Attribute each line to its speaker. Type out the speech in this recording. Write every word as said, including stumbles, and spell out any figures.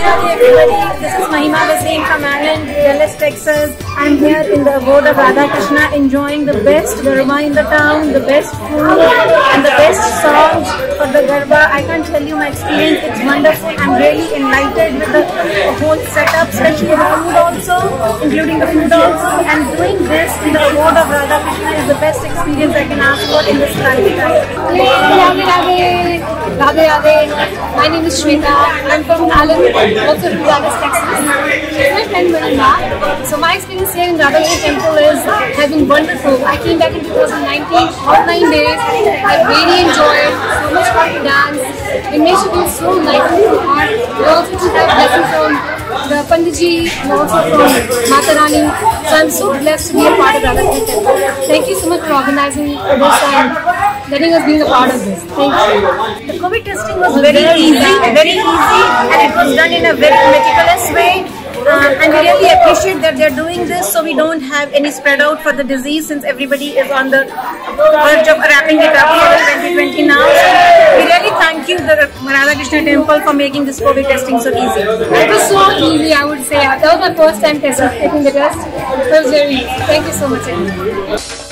Speaker 1: Radhe everybody, this is Mahima Vaseem from Akhand, Dallas, Texas. I'm here in the abode of Radha Krishna enjoying the best Garba in the town, the best food and the best songs for the Garba. I can't tell you my experience, it's wonderful. I'm really enlightened with the whole setup, especially the food also, including the food also. And doing this in the abode of Radha Krishna is the best experience I can ask for in this lifetime.
Speaker 2: Radhe Radhe, Radhe Radhe. My name is Shweta. I'm from Akhand, also from Dallas, Texas. She's my friend Melinda. So my experience here in Radha Krishna temple is has been wonderful. I came back in two thousand nineteen, all nine days. I really enjoyed. So much fun to dance. It makes you feel so light in your heart. We also have blessings from the Panditji and also from Mata Rani. So I'm so blessed to be a part of Radha Krishna temple. Thank you so much for organizing this and letting us be a part of this. Thank you.
Speaker 1: The COVID testing was very easy, very easy, and it was done in a very meticulous way. Uh, and we really appreciate that they're doing this so we don't have any spread out for the disease, since everybody is on the verge of wrapping it up for twenty twenty now. So we really thank you, the Radha Krishna temple, for making this COVID testing so easy.
Speaker 2: It was so easy, I would say. That was my first time testing, taking the test. It was very easy. Thank you so much.